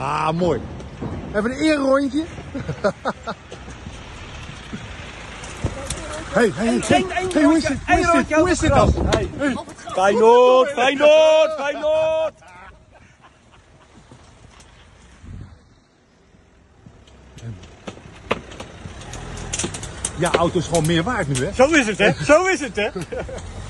Ah, mooi. Even een eerrondje. Hey, hoe is dit dan? Hey. Feyenoord, Feyenoord, Feyenoord! Ja, auto is gewoon meer waard nu, hè? Zo is het, hè? Zo is het, hè?